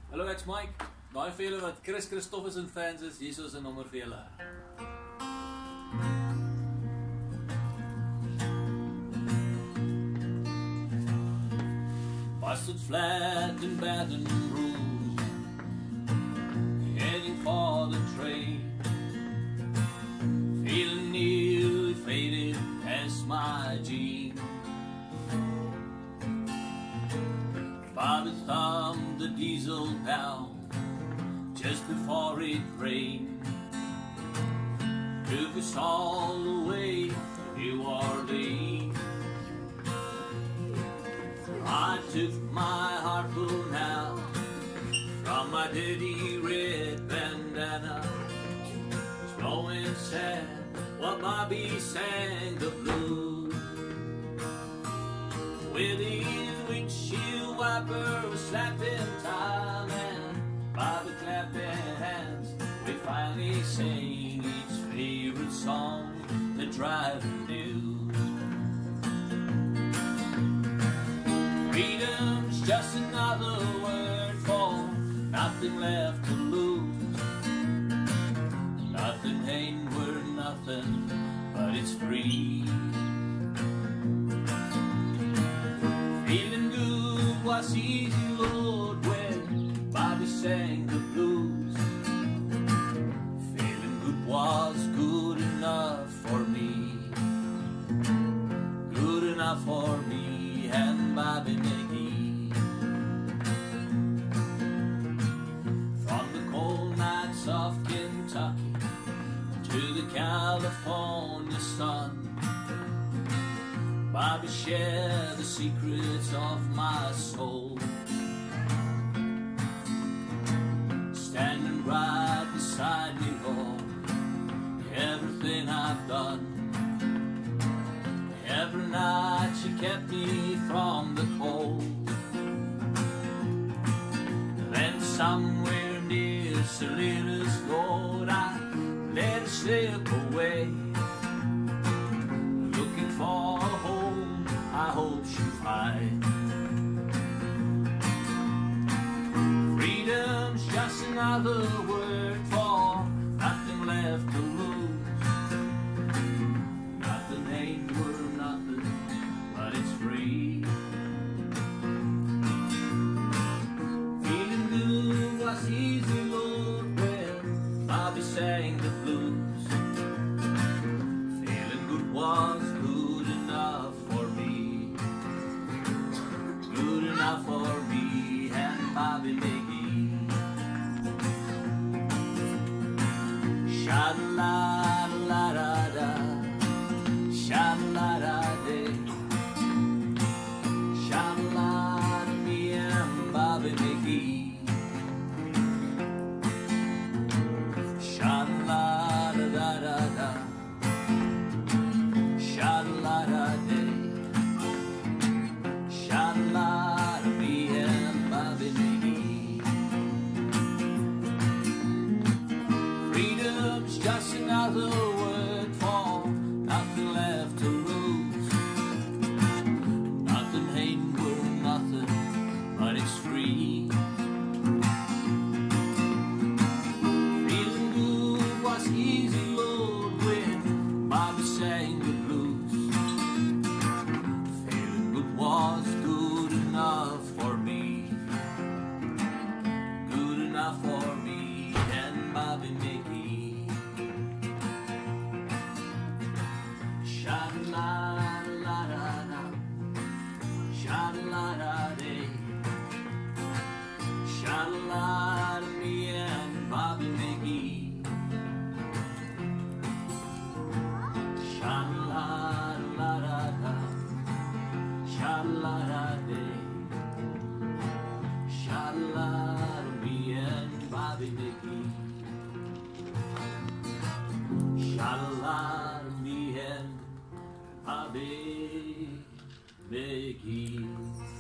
Hallo, ek's Mike. Daai vir julle wat Chris Christoffers en fans is, hier is 'n nommer vir julle. Busted flat in Baton Rouge, heading for the train, feeling nearly faded past my jeans. Bobby thumbed the diesel down just before it rained, took us all the way to New Orleans. I took my harpoon out from my dirty red bandana, snowing sad while Bobby sang the blues. With his windshield wiper slapping time and Bobby clapping hands, we finally sang each favorite song that driving knew. Freedom's just another word for nothing left to lose. Nothing ain't worth nothing, but it's free. Feeling good was easy, Lord, when Bobby sang the blues. Feeling good was good enough for me, good enough for me and Bobby McGee. From the cold nights of Kentucky to the California sun, Bobby shared the secrets of my soul, standing right beside me, Lord, everything I've done. Every night she kept me from the cold. Then somewhere near Salinas, Lord, I let her slip away. Looking for a home, I hope she'll find. Freedom's just another word for nothing left to lose. Nothing ain't worth nothing, but it's free. Feeling good was easy, Lord, when Bobby sang the blues. Feeling good was good enough for me, good enough for me and Bobby McGee. Sha-la-la-la-la-da, sha-la-la-day, sha-la-la, me and Bobby McGee. Sha-la-la-da-da-da, sha-la-la-day, sha-la-la, me and Bobby McGee. Freedom's just another word for nothing left to lose. Nothing ain't worth nothing, but it's free. Feeling good was easy, Lord, when Bobby sang the blues. Feeling good was good enough for me, good enough for me and Bobby McGee. Sha-la-la-la-la, sha-la-la-day, sha-la-la, me and Bobby McGee. Sha-la-la-la-la, sha-la-la-day, sha-la-la, me and Bobby McGee. Sha-la-la, me and Bobby McGee.